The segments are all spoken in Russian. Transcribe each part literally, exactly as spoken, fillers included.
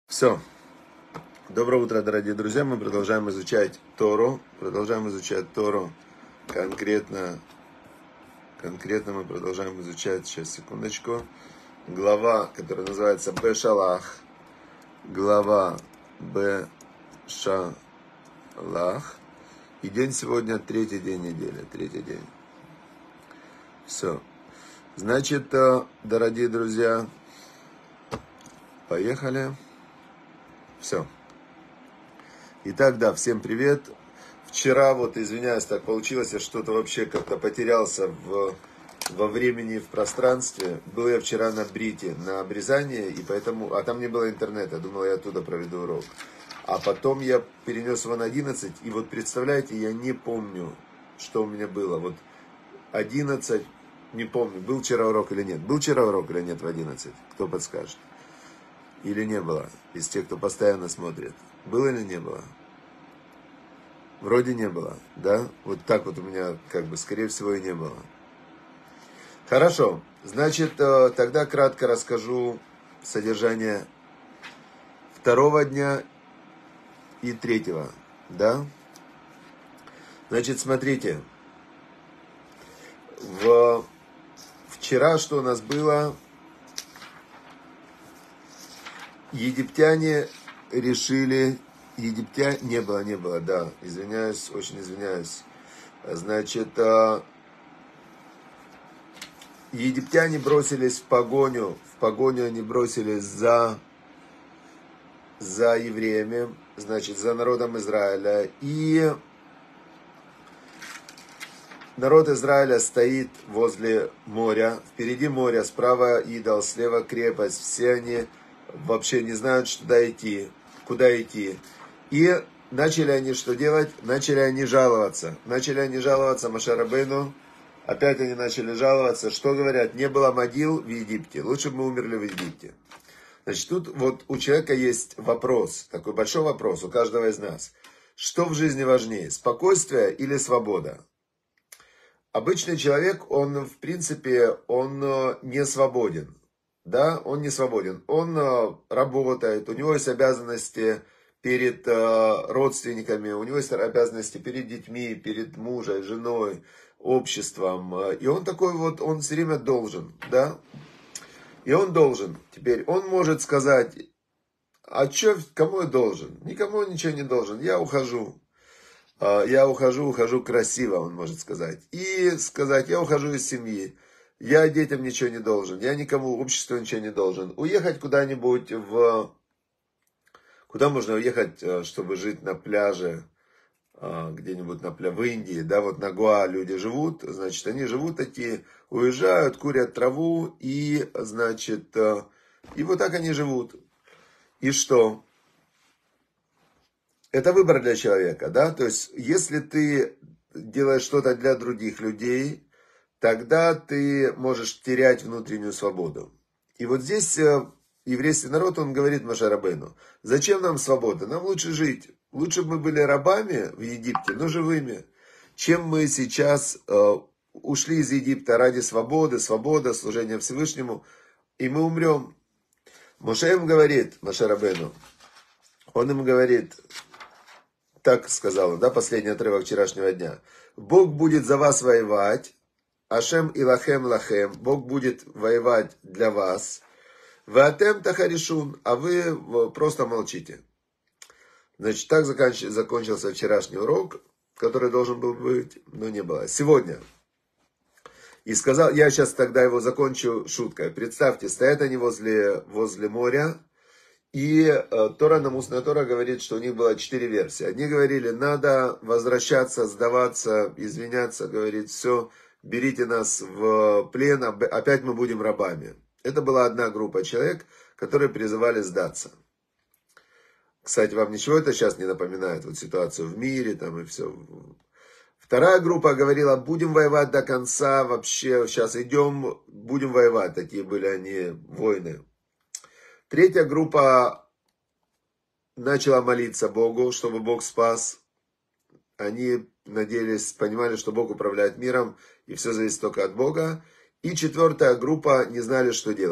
Все. Доброе утро, дорогие друзья. Мы продолжаем изучать Тору. Продолжаем изучать Тору. Конкретно, конкретно мы продолжаем изучать, сейчас, секундочку, глава, которая называется Бешалах. Глава Бешалах. И день сегодня третий день недели. Третий день. Все. Значит, дорогие друзья, поехали. Все. Итак, да, всем привет. Вчера, вот, извиняюсь, так получилось, я что-то вообще как-то потерялся в, во времени и в пространстве. Был я вчера на брите, на обрезании, и поэтому, а там не было интернета, думал, я оттуда проведу урок. А потом я перенес его на одиннадцать, и вот представляете, я не помню, что у меня было. Вот одиннадцать, не помню, был вчера урок или нет. Был вчера урок или нет в одиннадцать? Кто подскажет? Или не было, из тех, кто постоянно смотрит. Было или не было? Вроде не было, да? Вот так вот у меня, как бы, скорее всего, и не было. Хорошо, значит, тогда кратко расскажу содержание второго дня и третьего, да? Значит, смотрите, в... вчера что у нас было? Египтяне решили, египтяне, не было, не было, да, извиняюсь, очень извиняюсь. Значит, египтяне бросились в погоню, в погоню они бросились за, за евреями, значит, за народом Израиля. И народ Израиля стоит возле моря, впереди моря, справа идол, слева крепость, все они вообще не знают, куда идти, куда идти. И начали они что делать? Начали они жаловаться. Начали они жаловаться Моше Рабейну. Опять они начали жаловаться. Что говорят? Не было могил в Египте. Лучше бы мы умерли в Египте. Значит, тут вот у человека есть вопрос. Такой большой вопрос у каждого из нас. Что в жизни важнее? Спокойствие или свобода? Обычный человек, он в принципе, он не свободен. Да, он не свободен, он э, работает, у него есть обязанности перед э, родственниками, у него есть обязанности перед детьми, перед мужем, женой, обществом. И он такой вот, он все время должен, да, и он должен. Теперь он может сказать, а что, кому я должен? Никому ничего не должен, я ухожу. Я ухожу, ухожу красиво, он может сказать. И сказать, я ухожу из семьи. Я детям ничего не должен, я никому, обществу ничего не должен. Уехать куда-нибудь в... Куда можно уехать, чтобы жить на пляже, где-нибудь на пляже, в Индии, да, вот на Гоа люди живут, значит, они живут такие, уезжают, курят траву, и, значит, и вот так они живут. И что? Это выбор для человека, да, то есть, если ты делаешь что-то для других людей, тогда ты можешь терять внутреннюю свободу. И вот здесь еврейский народ, он говорит Моше Рабейну, зачем нам свобода? Нам лучше жить. Лучше бы мы были рабами в Египте, но живыми, чем мы сейчас э, ушли из Египта ради свободы, свобода, служения Всевышнему, и мы умрем. Моше им говорит, Моше Рабейну, он им говорит, так сказал он, да, последний отрывок вчерашнего дня, Бог будет за вас воевать, Ашем илахем лахем, Бог будет воевать для вас. Ваатем тахаришун, а вы просто молчите. Значит, так закончился вчерашний урок, который должен был быть, но не было. Сегодня. И сказал, я сейчас тогда его закончу шуткой. Представьте, стоят они возле, возле моря, и э, Тора, намусная Тора говорит, что у них было четыре версии. Одни говорили, надо возвращаться, сдаваться, извиняться, говорит, все, берите нас в плен, опять мы будем рабами. Это была одна группа человек, которые призывали сдаться. Кстати, вам ничего это сейчас не напоминает, вот ситуацию в мире там и все. Вторая группа говорила, будем воевать до конца, вообще сейчас идем, будем воевать. Такие были они воины. Третья группа начала молиться Богу, чтобы Бог спас. Они надеялись, понимали, что Бог управляет миром, и все зависит только от Бога. И четвертая группа не знали, что делать.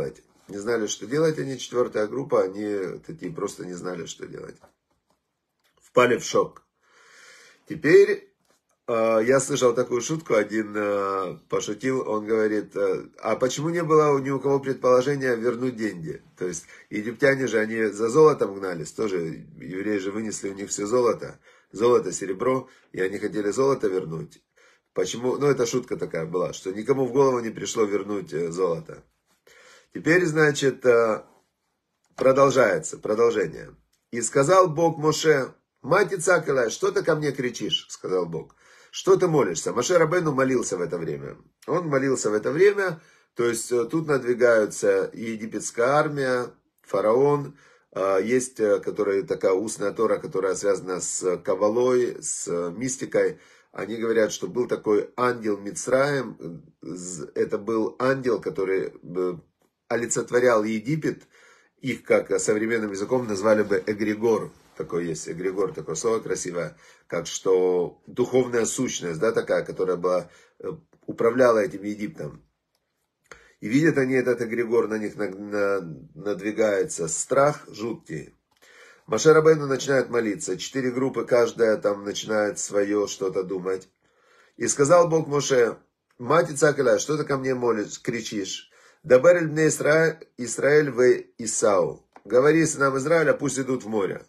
Не знали, что делать они, четвертая группа, они такие просто не знали, что делать. Впали в шок. Теперь э, я слышал такую шутку, один э, пошутил, он говорит, э, а почему не было ни у кого предположения вернуть деньги? То есть египтяне же, они за золотом гнались, тоже евреи же вынесли у них все золото, золото, серебро, и они хотели золото вернуть. Почему? Ну, это шутка такая была, что никому в голову не пришло вернуть э, золото. Теперь, значит, э, продолжается, продолжение. И сказал Бог Моше, мать Ицакелай, что ты ко мне кричишь, сказал Бог. Что ты молишься? Моше Рабейну молился в это время. Он молился в это время, то есть тут надвигаются и египетская армия, фараон, есть которая, такая устная тора, которая связана с кабалой, с мистикой. Они говорят, что был такой ангел Мицраим, это был ангел, который олицетворял Египет, их, как современным языком, назвали бы эгрегор. Такой есть эгрегор, такое слово красивое, как что духовная сущность, да, такая, которая была, управляла этим Египтом. И видят они этот эгрегор, на них на, на, надвигается страх жуткий. Моше Рабейну начинает молиться, четыре группы, каждая там начинает свое что-то думать. И сказал Бог Моше, мать Ицакеля, что ты ко мне молишь, кричишь? Дабер эль бней Исраэль, Исраэль в Исау. Говори сынам Израиля, пусть идут в море.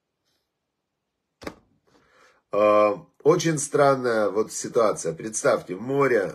Очень странная вот ситуация. Представьте, море,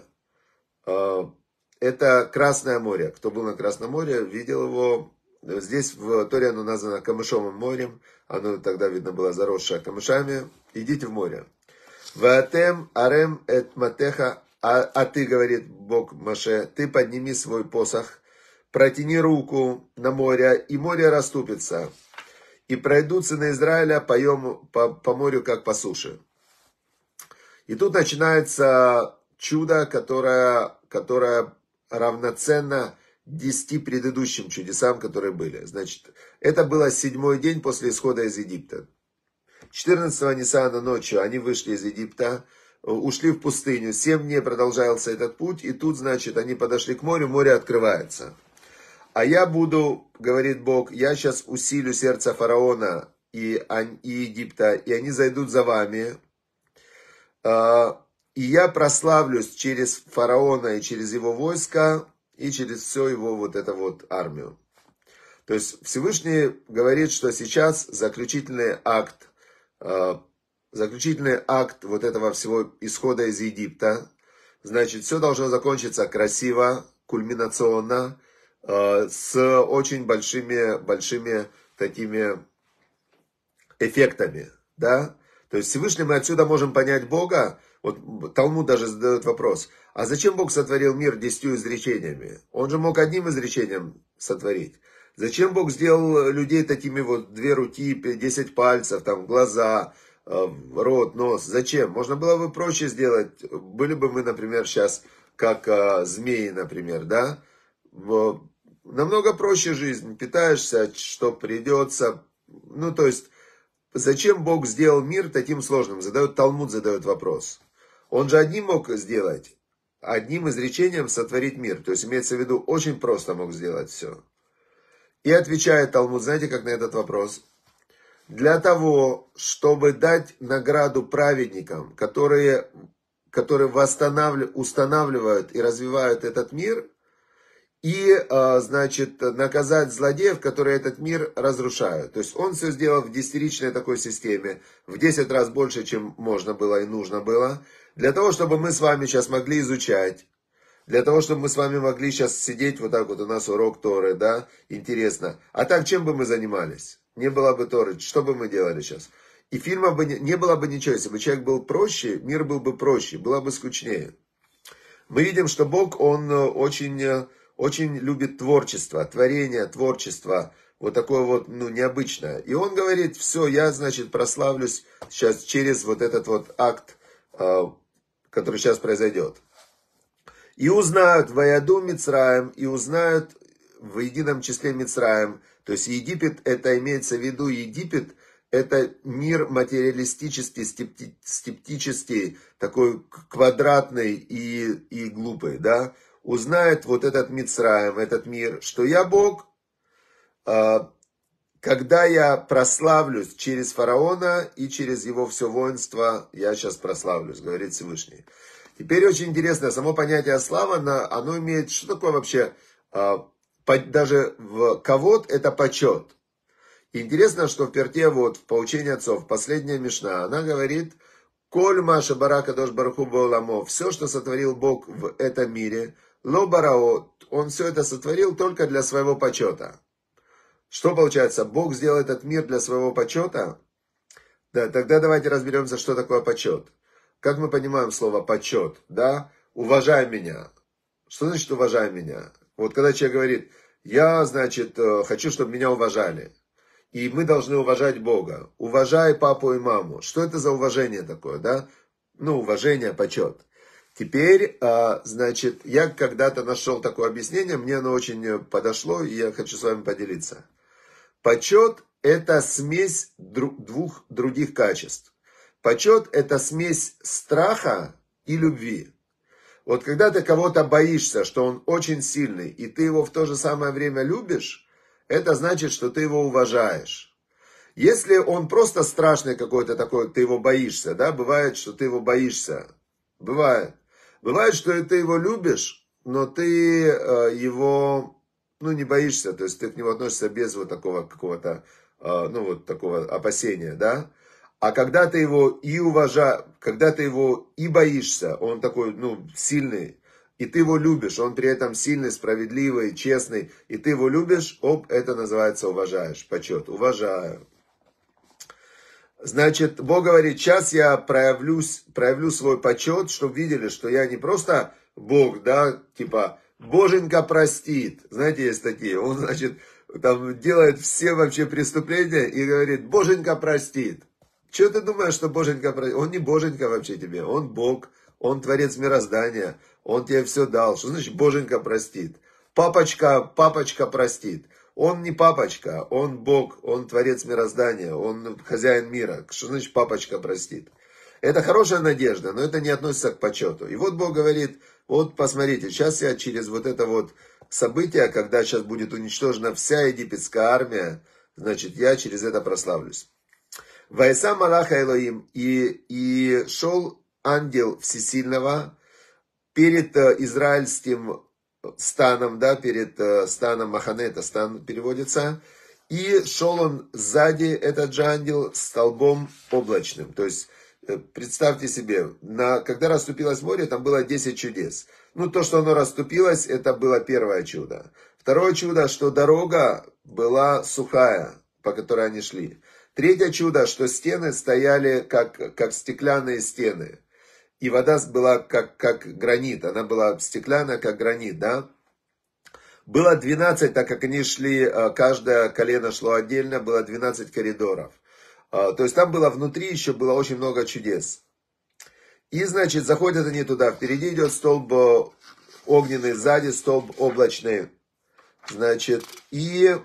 это Красное море. Кто был на Красном море, видел его. Здесь в Торе оно названо Камышовым морем. Оно тогда, видно, было заросшее камышами. Идите в море. Ваатем арем эт матеха. А, а ты, говорит Бог Моше, ты подними свой посох, протяни руку на море, и море расступится. И пройдут сыны Израиля по, по, по морю, как по суше. И тут начинается чудо, которое, которое равноценно десяти предыдущим чудесам, которые были. Значит, это было седьмой день после исхода из Египта. четырнадцатого Нисана ночью они вышли из Египта, ушли в пустыню. Семь дней продолжался этот путь, и тут, значит, они подошли к морю, море открывается. А я буду, говорит Бог, я сейчас усилю сердце фараона и, и Египта, и они зайдут за вами. И я прославлюсь через фараона и через его войско, и через всю его вот эту вот армию. То есть Всевышний говорит, что сейчас заключительный акт, заключительный акт вот этого всего исхода из Египта. Значит, все должно закончиться красиво, кульминационно, с очень большими, большими такими эффектами, да. То есть Всевышний мы отсюда можем понять Бога. Вот Талмуд даже задает вопрос, а зачем Бог сотворил мир десятью изречениями? Он же мог одним изречением сотворить. Зачем Бог сделал людей такими вот две руки, десять пальцев, там глаза, рот, нос? Зачем? Можно было бы проще сделать. Были бы мы, например, сейчас как а, змеи, например, да? Намного проще жизнь. Питаешься, что придется. Ну, то есть, зачем Бог сделал мир таким сложным? Задает Талмуд, задает вопрос. Он же одним мог сделать, одним изречением сотворить мир. То есть, имеется в виду, очень просто мог сделать все. И отвечает Талмуд, знаете, как на этот вопрос? Для того, чтобы дать награду праведникам, которые, которые восстанавливают, устанавливают и развивают этот мир, и, значит, наказать злодеев, которые этот мир разрушают. То есть он все сделал в десятиричной такой системе, в десять раз больше, чем можно было и нужно было, для того, чтобы мы с вами сейчас могли изучать, для того, чтобы мы с вами могли сейчас сидеть, вот так вот у нас урок Торы, да, интересно. А так, чем бы мы занимались? Не было бы Торы, что бы мы делали сейчас? И фильма бы не, не было бы ничего, если бы человек был проще, мир был бы проще, было бы скучнее. Мы видим, что Бог, Он очень... очень любит творчество, творение, творчество, вот такое вот, ну, необычное. И он говорит, все, я, значит, прославлюсь сейчас через вот этот вот акт, который сейчас произойдет. И узнают Ваяду Мицраим, и узнают в едином числе Мицраим. То есть Египет, это имеется в виду, Египет, это мир материалистический, скептический, такой квадратный и, и глупый, да. узнает вот этот Мицраим, этот мир, что я Бог, когда я прославлюсь через фараона и через его все воинство, я сейчас прославлюсь, говорит Всевышний. Теперь очень интересно, само понятие слава, оно имеет, что такое вообще, даже в кавод это почет. Интересно, что в перте, вот, в поучении отцов, последняя мишна, она говорит, «Коль маша барака дош бараху бауламо», все, что сотворил Бог в этом мире, ло барао, он все это сотворил только для своего почета. Что получается, Бог сделал этот мир для своего почета? Да, тогда давайте разберемся, что такое почет. Как мы понимаем слово почет, да? Уважай меня. Что значит уважай меня? Вот когда человек говорит, я, значит, хочу, чтобы меня уважали. И мы должны уважать Бога. Уважай папу и маму. Что это за уважение такое, да? Ну, уважение, почет. Теперь, значит, я когда-то нашел такое объяснение, мне оно очень подошло, и я хочу с вами поделиться. Почет – это смесь двух других качеств. Почет – это смесь страха и любви. Вот когда ты кого-то боишься, что он очень сильный, и ты его в то же самое время любишь, это значит, что ты его уважаешь. Если он просто страшный какой-то такой, ты его боишься, да, бывает, что ты его боишься. Бывает. Бывает, что ты его любишь, но ты э, его, ну, не боишься, то есть ты к нему относишься без вот такого какого-то, э, ну, вот такого опасения, да. А когда ты его и уважаешь, когда ты его и боишься, он такой, ну, сильный, и ты его любишь, он при этом сильный, справедливый, честный, и ты его любишь, оп, это называется уважаешь, почет, уважаю. Значит, Бог говорит, сейчас я проявлюсь, проявлю свой почет, чтобы видели, что я не просто Бог, да, типа, Боженька простит, знаете, есть такие, он, значит, там делает все вообще преступления и говорит, Боженька простит. Что ты думаешь, что Боженька простит? Он не Боженька вообще тебе, он Бог, он творец мироздания. Он тебе все дал. Что значит Боженька простит? Папочка, папочка простит. Он не папочка, он Бог, он творец мироздания, он хозяин мира. Что значит папочка простит? Это хорошая надежда, но это не относится к почету. И вот Бог говорит, вот посмотрите, сейчас я через вот это вот событие, когда сейчас будет уничтожена вся египетская армия, значит, я через это прославлюсь. Ваиса Малаха Элоим, и, и шел ангел Всесильного перед израильским станом, да, перед станом Махане, это стан переводится, и шел он сзади, этот же ангел, столбом облачным. То есть, представьте себе, на, когда расступилось море, там было десять чудес. Ну, то, что оно расступилось, это было первое чудо. Второе чудо, что дорога была сухая, по которой они шли. Третье чудо, что стены стояли как, как стеклянные стены. И вода была как, как гранит, она была стеклянная, как гранит, да. Было двенадцать, так как они шли, каждое колено шло отдельно, было двенадцать коридоров. То есть там было внутри еще было очень много чудес. И, значит, заходят они туда, впереди идет столб огненный, сзади столб облачный. Значит, и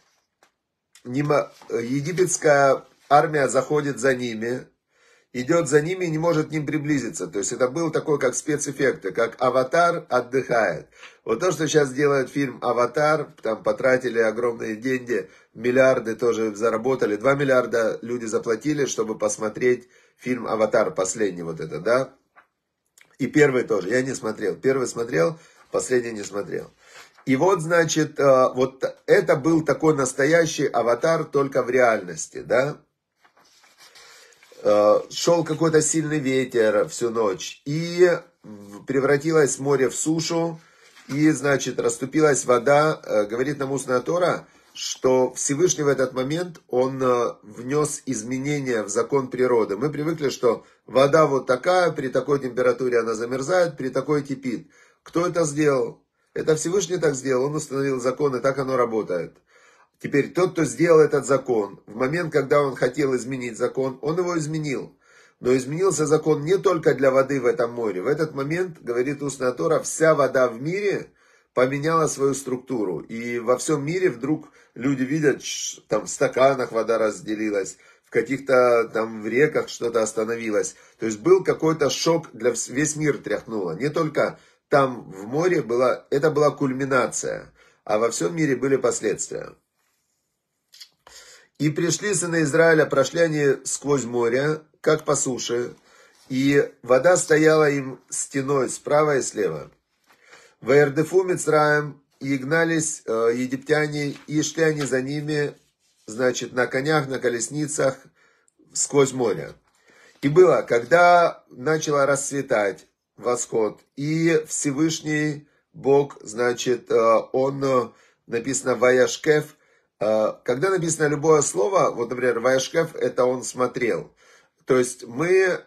египетская армия заходит за ними. Идет за ними и не может к ним приблизиться. То есть это был такой, как спецэффекты, как «Аватар отдыхает». Вот то, что сейчас делает фильм «Аватар», там потратили огромные деньги, миллиарды тоже заработали, два миллиарда люди заплатили, чтобы посмотреть фильм «Аватар», последний вот это, да. И первый тоже, я не смотрел. Первый смотрел, последний не смотрел. И вот, значит, вот это был такой настоящий «Аватар», только в реальности, да. Шел какой-то сильный ветер всю ночь, и превратилось море в сушу, и, значит, расступилась вода. Говорит нам устная Тора, что Всевышний в этот момент, он внес изменения в закон природы. Мы привыкли, что вода вот такая, при такой температуре она замерзает, при такой кипит. Кто это сделал? Это Всевышний так сделал, он установил закон, и так оно работает. Теперь тот, кто сделал этот закон, в момент, когда он хотел изменить закон, он его изменил. Но изменился закон не только для воды в этом море. В этот момент, говорит устная Тора, вся вода в мире поменяла свою структуру. И во всем мире вдруг люди видят, там в стаканах вода разделилась, в каких-то там в реках что-то остановилось. То есть был какой-то шок, для весь мир тряхнуло. Не только там в море была, это была кульминация, а во всем мире были последствия. И пришли сыны Израиля, прошли они сквозь море, как по суше, и вода стояла им стеной справа и слева. Ваердефу Мицраем, и гнались э, египтяне, и шли они за ними, значит, на конях, на колесницах, сквозь море. И было, когда начало расцветать восход, и Всевышний Бог, значит, он, написано Ваяшкев, когда написано любое слово, вот, например, Ваяшкев, это он смотрел. То есть мы,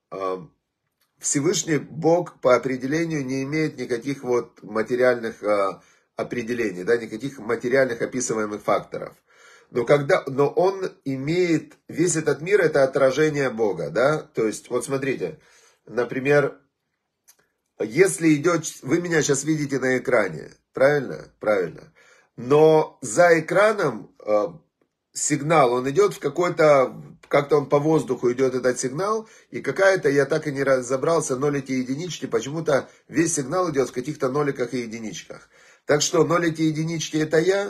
Всевышний Бог по определению не имеет никаких вот материальных определений, да, никаких материальных описываемых факторов. Но, когда, но он имеет, весь этот мир это отражение Бога, да, то есть, вот смотрите, например, если идет, вы меня сейчас видите на экране, правильно? Правильно. Но за экраном э, сигнал, он идет в какой-то, как-то он по воздуху идет этот сигнал, и какая-то, я так и не разобрался, нолики и единички, почему-то весь сигнал идет в каких-то ноликах и единичках. Так что нолики и единички это я.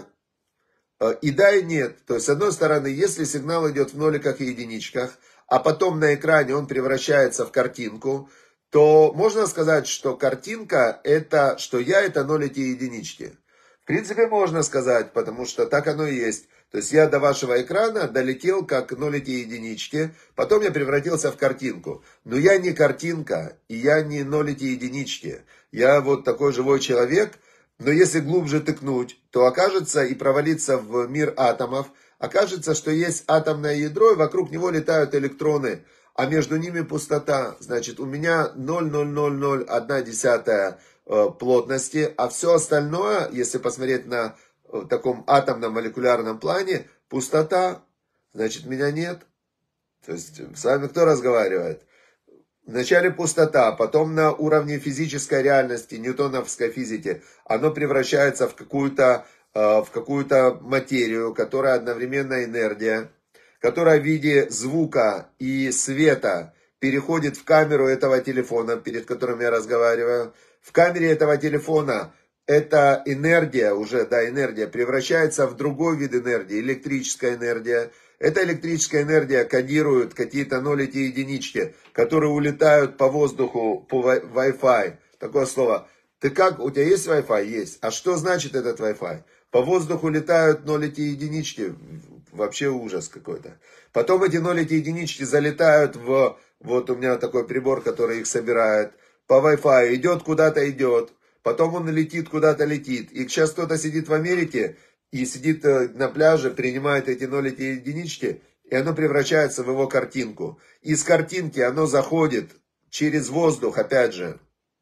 И да, и нет. То есть, с одной стороны, если сигнал идет в ноликах и единичках, а потом на экране он превращается в картинку, то можно сказать, что картинка это, что я это нолики и единички. В принципе, можно сказать, потому что так оно и есть. То есть, я до вашего экрана долетел как нолики и единички, потом я превратился в картинку. Но я не картинка, и я не нолики и единички. Я вот такой живой человек. Но если глубже тыкнуть, то окажется и провалиться в мир атомов, окажется, что есть атомное ядро, и вокруг него летают электроны, а между ними пустота. Значит, у меня ноль целых ноль ноль ноль одна десятая плотности, а все остальное, если посмотреть на таком атомном молекулярном плане, пустота, значит, меня нет. То есть, с вами кто разговаривает? Вначале пустота, потом на уровне физической реальности, ньютоновской физики, оно превращается в какую-то в какую-то материю, которая одновременно энергия, которая в виде звука и света переходит в камеру этого телефона, перед которым я разговариваю. В камере этого телефона эта энергия, уже, да, энергия, превращается в другой вид энергии, электрическая энергия. Эта электрическая энергия кодирует какие-то нолики и единички, которые улетают по воздуху, по Wi-Fi. Такое слово. Ты как, у тебя есть Wi-Fi? Есть. А что значит этот Wi-Fi? По воздуху летают нолики и единички. Вообще ужас какой-то. Потом эти нолики и единички залетают в, вот у меня такой прибор, который их собирает. По Wi-Fi идет куда-то идет. Потом он летит куда-то летит. И сейчас кто-то сидит в Америке, и сидит на пляже, принимает эти нолики и единички, и оно превращается в его картинку. Из картинки оно заходит через воздух, опять же,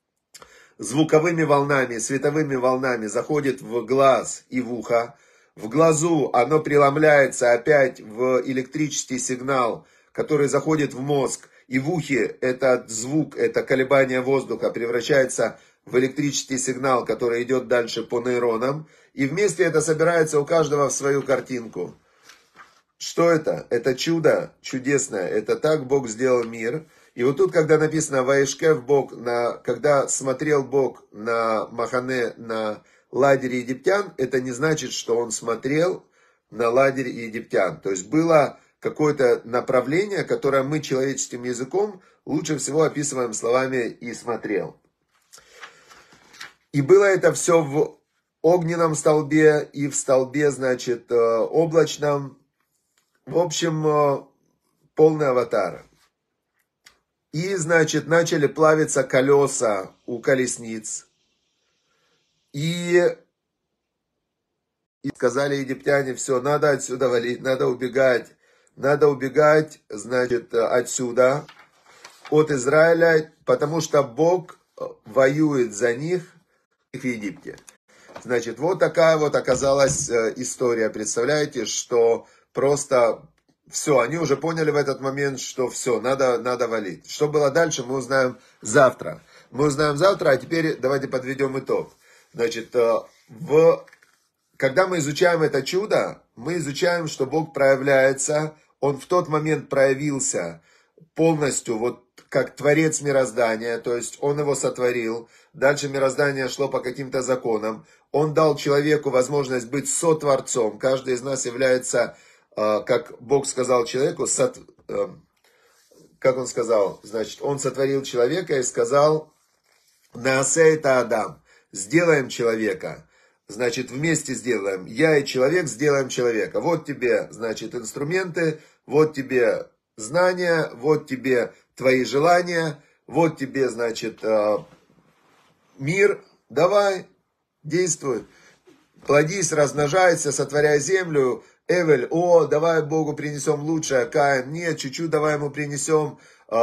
звуковыми волнами, световыми волнами, заходит в глаз и в ухо. В глазу оно преломляется опять в электрический сигнал, который заходит в мозг. И в ухе этот звук, это колебание воздуха превращается в электрический сигнал, который идет дальше по нейронам. И вместе это собирается у каждого в свою картинку. Что это? Это чудо чудесное. Это так Бог сделал мир. И вот тут, когда написано «Ваишкев Бог», на, когда смотрел Бог на Махане, на лагере египтян, это не значит, что он смотрел на лагерь египтян. То есть было какое-то направление, которое мы человеческим языком лучше всего описываем словами «и смотрел». И было это все в огненном столбе и в столбе, значит, облачном. В общем, полный аватар. И, значит, начали плавиться колеса у колесниц. И, и сказали египтяне, все, надо отсюда валить, надо убегать. Надо убегать, значит, отсюда, от Израиля, потому что Бог воюет за них в Египте. Значит, вот такая вот оказалась история. Представляете, что просто все, они уже поняли в этот момент, что все, надо, надо валить. Что было дальше, мы узнаем завтра. Мы узнаем завтра, а теперь давайте подведем итог. Значит, в... когда мы изучаем это чудо, мы изучаем, что Бог проявляется. Он в тот момент проявился полностью, вот как творец мироздания, то есть он его сотворил, дальше мироздание шло по каким-то законам, он дал человеку возможность быть сотворцом, каждый из нас является, как Бог сказал человеку, сот... как он сказал, значит, он сотворил человека и сказал, «Наасе это Адам», сделаем человека, значит, вместе сделаем, я и человек сделаем человека, вот тебе, значит, инструменты, вот тебе знания, вот тебе твои желания, вот тебе, значит, мир, давай, действуй, плодись, размножайся, сотворяй землю, Эвель, о, давай Богу принесем лучшее, Каин, нет, чуть-чуть давай ему принесем,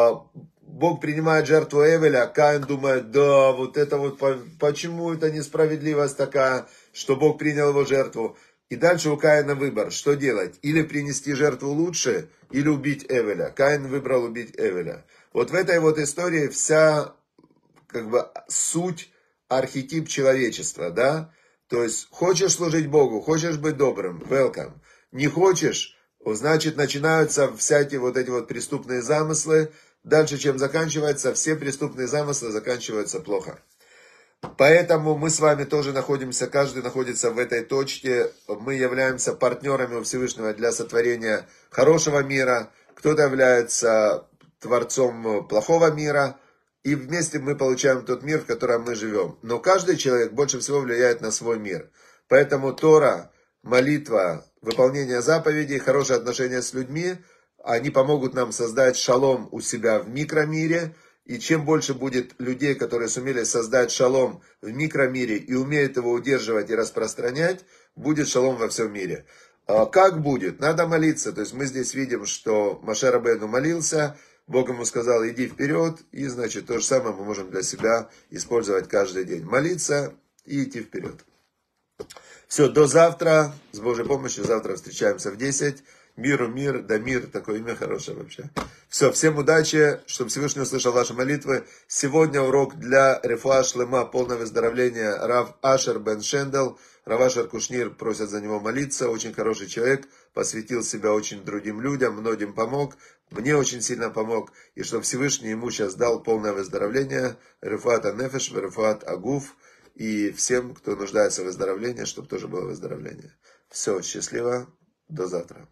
Бог принимает жертву Эвеля, Каин думает, да, вот это вот, почему это несправедливость такая, что Бог принял его жертву. И дальше у Каина выбор, что делать, или принести жертву лучше, или убить Эвеля. Каин выбрал убить Эвеля. Вот в этой вот истории вся, как бы, суть, архетип человечества, да, то есть, хочешь служить Богу, хочешь быть добрым, welcome, не хочешь, значит, начинаются всякие вот эти вот преступные замыслы, дальше, чем заканчивается, все преступные замыслы заканчиваются плохо. Поэтому мы с вами тоже находимся, каждый находится в этой точке, мы являемся партнерами у Всевышнего для сотворения хорошего мира, кто-то является творцом плохого мира, и вместе мы получаем тот мир, в котором мы живем. Но каждый человек больше всего влияет на свой мир. Поэтому Тора, молитва, выполнение заповедей, хорошие отношения с людьми, они помогут нам создать шалом у себя в микромире. И чем больше будет людей, которые сумели создать шалом в микромире и умеют его удерживать и распространять, будет шалом во всем мире. Как будет? Надо молиться. То есть мы здесь видим, что Моше Рабейну молился, Бог ему сказал, иди вперед, и значит то же самое мы можем для себя использовать каждый день. Молиться и идти вперед. Все, до завтра, с Божьей помощью, завтра встречаемся в десять. Миру мир, да мир, такое имя хорошее вообще. Все, всем удачи, чтобы Всевышний услышал ваши молитвы. Сегодня урок для Рефуа Шлема, полное выздоровление, Рав Ашер бен Шендел. Рав Ашер Кушнир просят за него молиться, очень хороший человек, посвятил себя очень другим людям, многим помог, мне очень сильно помог. И чтобы Всевышний ему сейчас дал полное выздоровление, Рефуат Анефеш, Рефуат Агуф, и всем, кто нуждается в выздоровлении, чтобы тоже было выздоровление. Все, счастливо, до завтра.